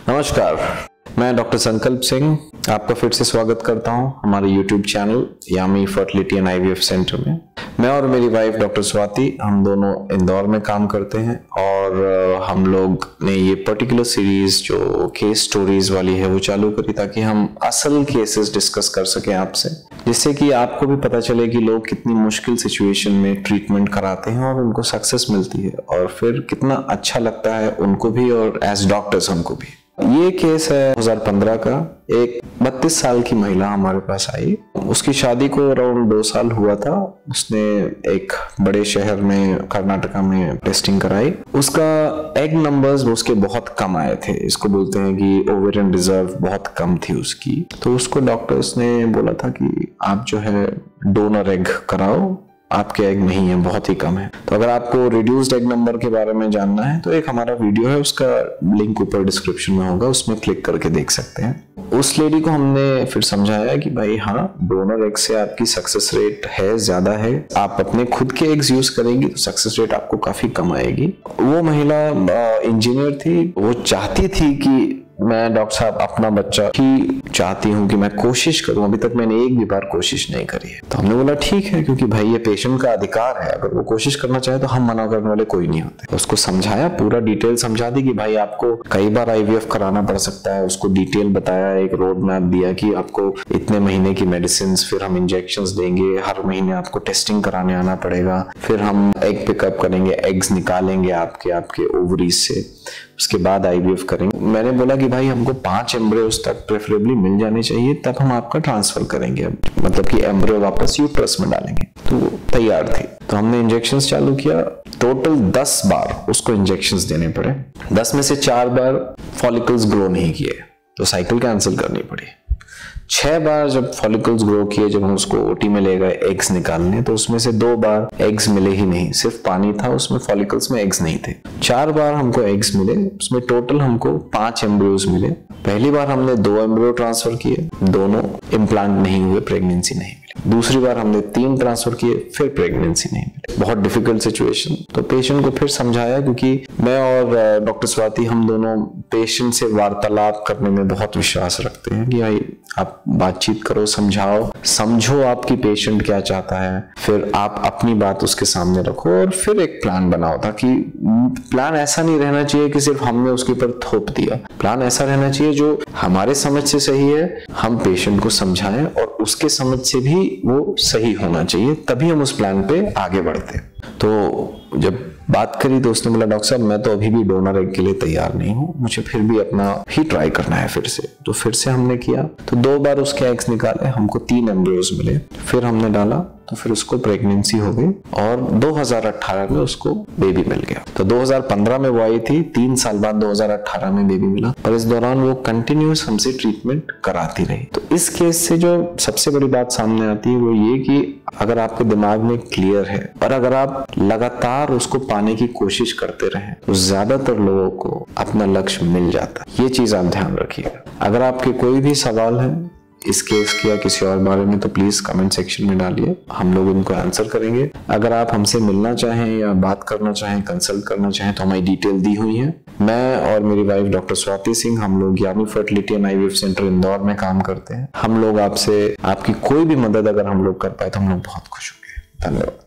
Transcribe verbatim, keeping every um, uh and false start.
नमस्कार, मैं डॉक्टर संकल्प सिंह आपका फिर से स्वागत करता हूं हमारे YouTube channel Yami fertility and IVF centre में। मैं और मेरी वाइफ डॉक्टर स्वाति हम दोनों इंदौर में काम करते हैं और हम लोग ने ये पर्टिकुलर सीरीज जो केस स्टोरीज वाली है वो चालू करी ताकि हम असल केसेस डिस्कस कर सकें आपसे, जिससे कि आपको भी पता चले कि लोग कितनी मुश्किल सिचुएशन में ट्रीटमेंट कराते हैं और उनको सक्सेस मिलती है और फिर कितना अच्छा लगता है उनको भी और एज डॉक्टर्स हमको भी। ये केस है दो हज़ार पंद्रह का। एक बत्तीस साल की महिला हमारे पास आई। उसकी शादी को अराउंड दो साल हुआ था। उसने एक बड़े शहर में कर्नाटका में टेस्टिंग कराई। उसका एग नंबर्स उसके बहुत कम आए थे। इसको बोलते हैं कि ओवेरियन रिजर्व बहुत कम थी उसकी। तो उसको डॉक्टर्स ने बोला था कि आप जो है डोनर एग कराओ, आपके एग नहीं है, बहुत ही कम है। तो अगर आपको रिड्यूस्ड एग नंबर के बारे में जानना है तो एक हमारा वीडियो है, उसका लिंक ऊपर डिस्क्रिप्शन में होगा, उसमें क्लिक करके देख सकते हैं। उस लेडी को हमने फिर समझाया कि भाई हाँ, डोनर एग से आपकी सक्सेस रेट है, ज्यादा है। आप अपने खुद के एग्स यूज करेंगी तो सक्सेस रेट आपको काफी कम आएगी। वो महिला इंजीनियर थी। वो चाहती थी कि मैं डॉक्टर साहब अपना बच्चा ही चाहती हूँ कि मैं कोशिश करूं, अभी तक मैंने एक भी बार कोशिश नहीं करी है। तो हमने बोला ठीक है, क्योंकि भाई ये पेशेंट का अधिकार है, अगर वो कोशिश करना चाहे तो हम मना करने वाले कोई नहीं होते। तो उसको समझाया, पूरा डिटेल समझा दी कि भाई आपको कई बार आईवीएफ कराना पड़ सकता है। उसको डिटेल बताया, एक रोड मैप दिया कि आपको इतने महीने की मेडिसिन, फिर हम इंजेक्शंस देंगे, हर महीने आपको टेस्टिंग कराने आना पड़ेगा, फिर हम एग पिकअप करेंगे, एग्स निकालेंगे आपके आपके ओवरीज से, उसके बाद आईवीएफ करेंगे। मैंने बोला कि भाई हमको पांच एम्ब्रियोज तक प्रेफरेबली मिल जाने चाहिए, तब हम आपका ट्रांसफर करेंगे, मतलब कि एम्ब्रियो वापस यूट्रस में डालेंगे। तो तैयार थी। तो हमने इंजेक्शंस चालू किया। टोटल दस बार उसको इंजेक्शंस देने पड़े। दस में से चार बार फॉलिकल्स ग्रो नहीं किए तो साइकिल कैंसिल करनी पड़ी। छह बार जब फॉलिकल्स ग्रो किए, जब हम उसको ओटी में ले गए एग्स निकालने, तो उसमें से दो बार एग्स मिले ही नहीं, सिर्फ पानी था उसमें, फॉलिकल्स में एग्स नहीं थे। चार बार हमको एग्स मिले, उसमें टोटल हमको पांच एम्ब्रियोज मिले। पहली बार हमने दो एम्ब्रियो ट्रांसफर किए, दोनों इम्प्लांट नहीं हुए, प्रेगनेंसी नहीं मिली। दूसरी बार हमने तीन ट्रांसफर किए, फिर प्रेगनेंसी नहीं मिली। बहुत डिफिकल्ट सिचुएशन। तो पेशेंट को फिर समझाया, क्योंकि मैं और डॉक्टर स्वाति हम दोनों पेशेंट से वार्तालाप करने में बहुत विश्वास रखते हैं कि भाई आप बातचीत करो, समझाओ, समझो आपकी पेशेंट क्या चाहता है, फिर आप अपनी बात उसके सामने रखो और फिर एक प्लान बनाओ। ताकि प्लान ऐसा नहीं रहना चाहिए कि सिर्फ हमने उसके ऊपर थोप दिया। प्लान ऐसा रहना चाहिए जो हमारे समझ से सही है, हम पेशेंट को समझाएं और उसके समझ से भी वो सही होना चाहिए, तभी हम उस प्लान पे आगे बढ़ते हैं। तो जब बात करी तो उसने बोला डॉक्टर साहब मैं तो अभी भी डोनर एग के लिए तैयार नहीं हूँ, मुझे फिर भी अपना ही ट्राई करना है फिर से। तो फिर से हमने किया। तो दो बार उसके एग्स निकाले, हमको तीन एम्ब्रियोज मिले, फिर हमने डाला तो फिर उसको प्रेगनेंसी हो गई और दो हज़ार अठारह में उसको बेबी मिल गया। तो दो हज़ार पंद्रह में वो आई थी, तीन साल बाद दो हज़ार अठारह में बेबी मिला और इस दौरान वो कंटिन्यूस हमसे ट्रीटमेंट कराती रही। तो इस केस से जो सबसे बड़ी बात सामने आती है वो ये कि अगर आपके दिमाग में क्लियर है और अगर आप लगातार उसको पाने की कोशिश करते रहें तो ज्यादातर लोगों को अपना लक्ष्य मिल जाता है। ये चीज आप ध्यान रखिएगा। अगर आपके कोई भी सवाल है इस केस की या किसी और बारे में तो प्लीज कमेंट सेक्शन में डालिए, हम लोग उनको आंसर करेंगे। अगर आप हमसे मिलना चाहें या बात करना चाहें, कंसल्ट करना चाहें तो हमारी डिटेल दी हुई है। मैं और मेरी वाइफ डॉक्टर स्वाति सिंह, हम लोग Yami fertility and IVF centre Indore में काम करते हैं। हम लोग आपसे आपकी कोई भी मदद अगर हम लोग कर पाए तो हम लोग बहुत खुश होंगे। धन्यवाद।